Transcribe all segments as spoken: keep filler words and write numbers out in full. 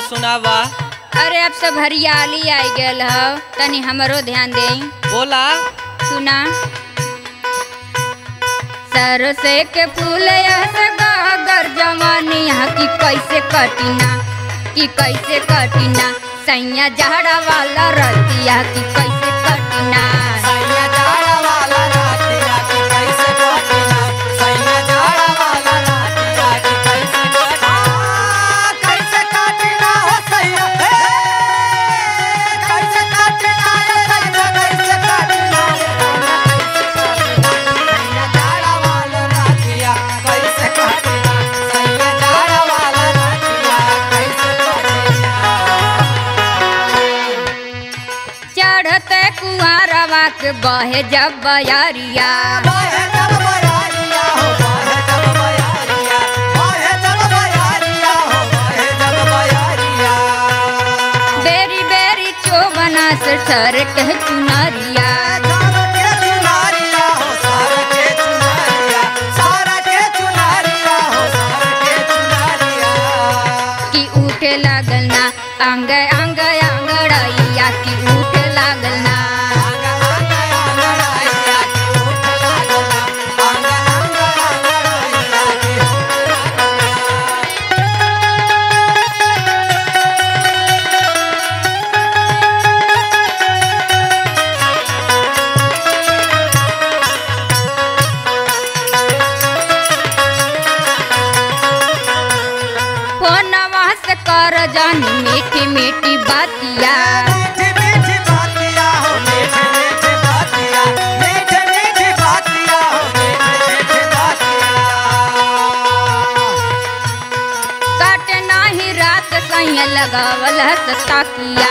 सुनावा। अरे अब सब हरियाली आई गल हो, तनी हमरो ध्यान दे। बोला। सुना। सरसे के फूल गागर जवानी यहाँ की कैसे कटिना, की कैसे कटिना, सैया जहरा वाला रतिया की कैसे कटिना, सैया जहरा वाला रतिया की कैसे कटिना, सैया जहरा वाला रतिया की कैसे कटिना, कैसे कटिना हो सैया, कैसे कटिना हो सैया, कैसे कटिना, सैया जहरा वाला रतिया कैसे कटिना, सैया जहरा वाला रतिया कैसे कटिना। चढ़ते कुआरवा के बहे जब बयारिया, बहे जब बयारिया हो, बहे जब बयारिया, बहे जब बयारिया हो, बहे जब बयारिया। बेरी बेरी चोबना से सर के चुनरिया, सारा के चुनरिया हो, सारा के चुनरिया, सारा के चुनरिया हो, सारा के चुनरिया। की उठे लागल ना अंग अंग अंगड़ैया, की उठे लागल ना, अंग अंग अंगड़ैया की उठ लागला, अंग अंग अंगड़ैया की उठ लागला। फोनवा से कर जानी मीठी मीठी बातिया, मीठी मीठी बातिया हो, मीठी मीठी बातिया, मीठी मीठी बातिया हो, मीठी मीठी बातिया। काटे नाही रात सैया लगावल सताकिया,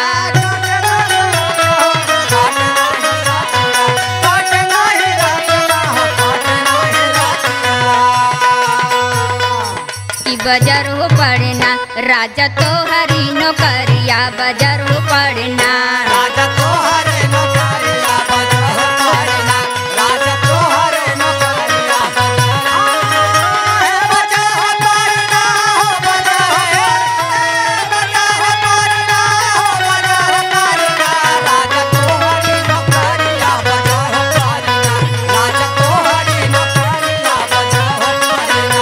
की बजर हो पड़ना राजा तो हरी नौकरिया, बजर हो पड़ना, राजा तोहरे नौकरिया बजह पड़ना, राजा तोहरे नौकरिया बजह पड़ना हो, बजह बजह पड़ना हो, बजह पड़ना, राजा तोहरी नौकरिया बजह पड़ना, राजा तोहरी नौकरिया बजह पड़ना।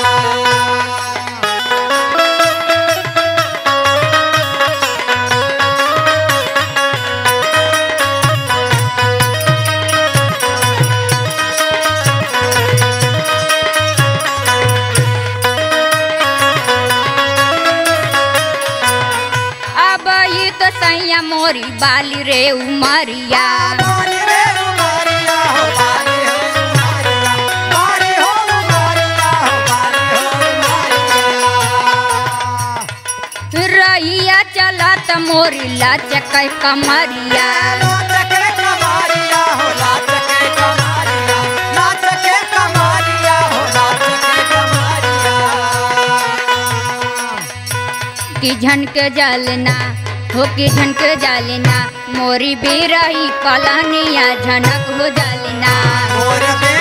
अब ये तो सैया मोरी बाली रे उमरिया, बारी रे उमरिया हो, बारी हो उमरिया, बारी हो उमरिया हो, बारी हो उमरिया। रहिया चला त मोरी लाचक कमरिया, लाचके कमारिया हो, लाचके कमारिया, लाचके कमारिया हो, लाचके कमारिया। की झनक जलना हो, की झनक जलना, मोरी बेरही कलानिया झनक हो जलना, मोर बे